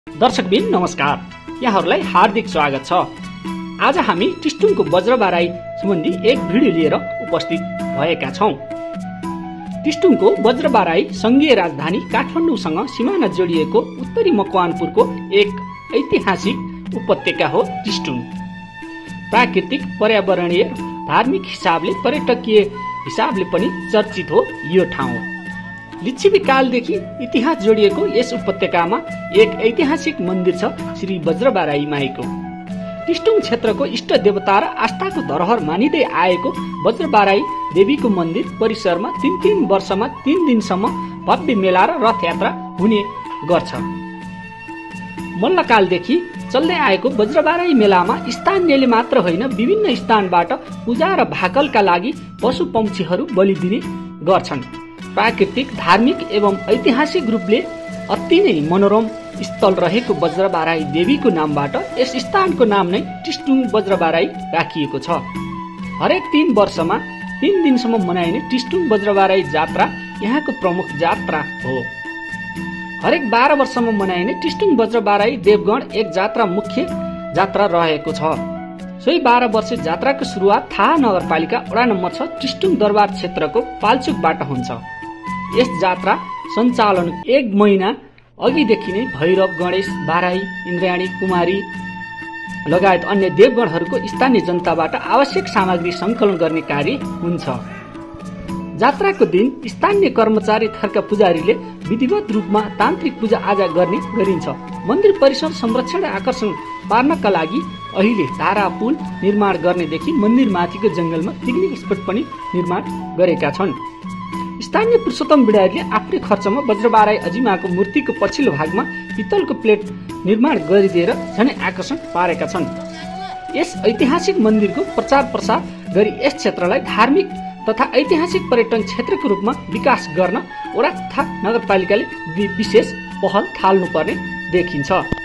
दर्शकबिन नमस्कार, यहाँहरूलाई हार्दिक स्वागत छ। आज हामी टिस्टुङको बज्रबाराई सम्बन्धी एक भिडियो लिएर उपस्थित भएका छौं। टिस्टुङको बज्रबाराई संघीय राजधानी काठमाडौँसँग सिमाना जोडिएको उत्तरी मकवानपुरको एक ऐतिहासिक उपत्यका हो टिस्टुङ। प्राकृतिक, पर्यावरणीय, धार्मिक हिसाबले, पर्यटकीय हिसाबले पनि चर्चित हो यो ठाउँ। लिच्छवी कालदेखि इतिहास जोडिएको यस उपत्यकामा एक ऐतिहासिक मन्दिर छ, श्री बज्रबाराई माईको। टिस्टुङ क्षेत्रको इष्ट देवता र आस्थाको धरोहर मानिँदै आएको बज्रबाराई देवीको मन्दिर परिसरमा तीन वर्षमा 3 दिनसम्म भव्य मेला र रथयात्रा हुने गर्छ। मल्लकालदेखि चल्दै आएको बज्रबाराई मेलामा स्थानीयले मात्र होइन, विभिन्न स्थानबाट पूजा र भाकलका लागि पशु पक्षीहरू बलि दिने गर्छन्। प्राकृतिक, धार्मिक एवं ऐतिहासिक रूपले अति नै मनोरम स्थल रहेको बज्रबाराई देवीको नामबाट यस स्थानको नाम नै टिस्टुङ बज्रबाराई राखिएको छ। हरेक 3 वर्षमा 3 दिनसम्म मनाइने टिस्टुङ बज्रबाराई जात्रा यहाँको प्रमुख जात्रा हो। हरेक 12 वर्षमा मनाइने टिस्टुङ बज्रबाराई देवगण एक जात्रा मुख्य जात्रा रहेको छ। सोही 12 वर्षे जात्राको सुरुवात थाहा नगरपालिका वडा नम्बर 6 टिस्टुङ दरबार क्षेत्रको पाल्चुकबाट हुन्छ। यस जात्रा सञ्चालन 1 महिना अघिदेखि नै भैरव, गणेश, बाराई, इन्द्रायणी, कुमारी लगायत अन्य देवगणहरूको स्थानीय जनताबाट आवश्यक सामग्री सङ्कलन गर्ने कार्य हुन्छ। जात्राको दिन स्थानीय कर्मचारी थरका पुजारीले विधिवत रूपमा तान्त्रिक पूजा आजा गर्ने गरिन्छ। मन्दिर परिसर संरक्षण र आकर्षण पार्नका लागि अहिले धारा पुल निर्माण गर्नेदेखि मन्दिर माथिको जंगलमा पिकनिक स्पट पनि निर्माण गरेका छन्। स्थानीय पुरुषोत्तम बिडारीले आफ्नै खर्चमा बज्रबाराई अजिमाको मूर्तिको पछिल्लो भागमा पित्तलको प्लेट निर्माण गरिदिएर झनै आकर्षण पारेका छन्। यस ऐतिहासिक मन्दिरको प्रचार प्रसार गरी यस क्षेत्रलाई धार्मिक तथा ऐतिहासिक पर्यटन क्षेत्रको रूपमा विकास गर्न वडा तथा नगरपालिकाले विशेष पहल थाल्नुपर्ने देखिन्छ।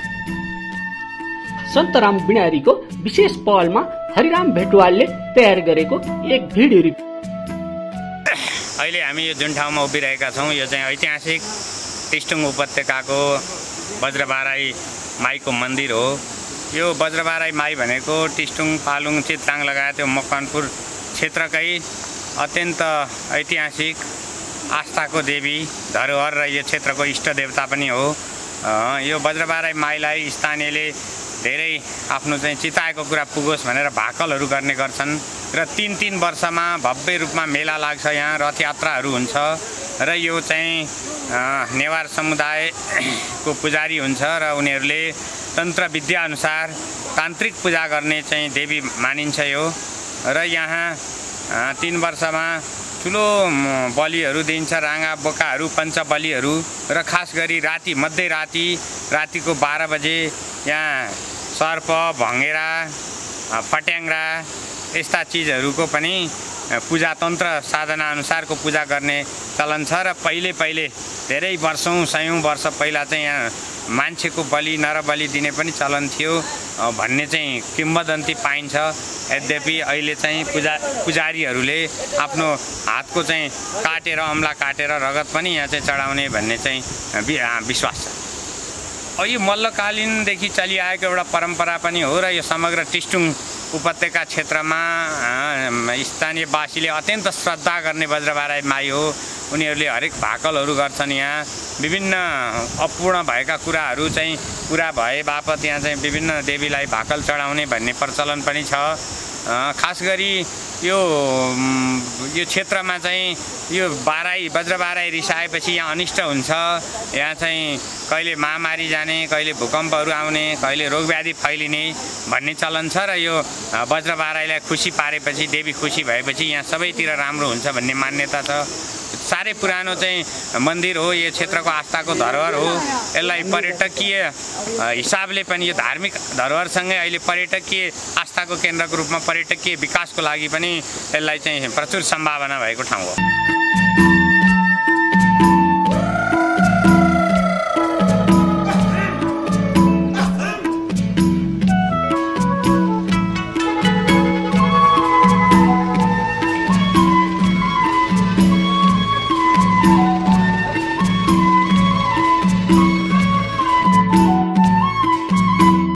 सन्तराम बिडारीको विशेष पहलमा हरिराम भेटवालले तयार गरेको एक भिडियो रिपोर्ट। अहिले हामी यो जुन ठाउँमा उभिरहेका छौँ यो चाहिँ ऐतिहासिक टिस्टुङ उपत्यकाको बज्रबाराई माईको मन्दिर हो। यो बज्रबाराई माई भनेको टिस्टुङ, पालुङ, चित्ताङ लगायत यो मकवानपुर क्षेत्रकै अत्यन्त ऐतिहासिक आस्थाको देवी, धरोहर र यो क्षेत्रको इष्ट देवता पनि हो। यो बज्रबाराई माईलाई स्थानीयले धेरै आफ्नो चाहिँ चिताएको कुरा पुगोस् भनेर भाकलहरू गर्ने गर्छन् र 3 वर्षमा भव्य रूपमा मेला लाग्छ। यहाँ रथयात्राहरू हुन्छ र यो चाहिँ नेवार समुदायको पुजारी हुन्छ र उनीहरूले तन्त्र विद्या अनुसार तान्त्रिक पूजा गर्ने चाहिँ देवी मानिन्छ यो। र यहाँ 3 वर्षमा ठुलो बलिहरू दिन्छ, राँगा बोकाहरू, पञ्चबलिहरू र खास गरी रातिको 12 बजे यहाँ सर्प, भँगेरा, पट्याङ्ग्रा यस्ता चिजहरूको पनि पूजा तन्त्र साधना अनुसारको पूजा गर्ने चलन छ। र पहिले धेरै वर्षौँ 100औं वर्ष पहिला चाहिँ यहाँ मान्छेको बलि, नरबलि दिने पनि चलन थियो भन्ने चाहिँ किम्वदन्ती पाइन्छ। यद्यपि अहिले चाहिँ पुजारीहरूले आफ्नो हातको चाहिँ काटेर, अम्ला काटेर रगत पनि यहाँ चाहिँ चढाउने भन्ने चाहिँ विश्वास छ। यो मल्लकालीनदेखि चलिआएको एउटा परम्परा पनि हो र यो समग्र टिस्टुङ उपत्यका क्षेत्रमा स्थानीयवासीले अत्यन्त श्रद्धा गर्ने बज्रबाराई माई हो। उनीहरूले हरेक भाकलहरू गर्छन्। यहाँ विभिन्न अपूर्ण भएका कुराहरू चाहिँ पुरा भए बापत यहाँ चाहिँ विभिन्न देवीलाई भाकल चढाउने भन्ने प्रचलन पनि छ। खास गरी यो क्षेत्रमा चाहिँ यो बज्रबाराई रिसाएपछि यहाँ अनिष्ट हुन्छ। यहाँ चाहिँ कहिले महामारी जाने, कहिले भूकम्पहरू आउने, कहिले रोगव्याधि फैलिने भन्ने चलन छ र यो बज्रबाराईलाई खुसी पारेपछि, देवी खुसी भएपछि यहाँ सबैतिर राम्रो हुन्छ भन्ने मान्यता छ। साह्रै पुरानो चाहिँ मन्दिर हो, यो क्षेत्रको आस्थाको धरोहर हो। यसलाई पर्यटकीय हिसाबले पनि यो धार्मिक धरोहरसँगै अहिले पर्यटकीय आस्थाको केन्द्रको रूपमा पर्यटकीय विकासको लागि पनि यसलाई चाहिँ प्रचुर सम्भावना भएको ठाउँ हो।